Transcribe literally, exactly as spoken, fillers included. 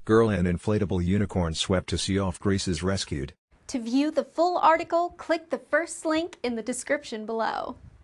Girl and inflatable unicorn swept to sea off Greece is rescued. To view the full article, click the first link in the description below.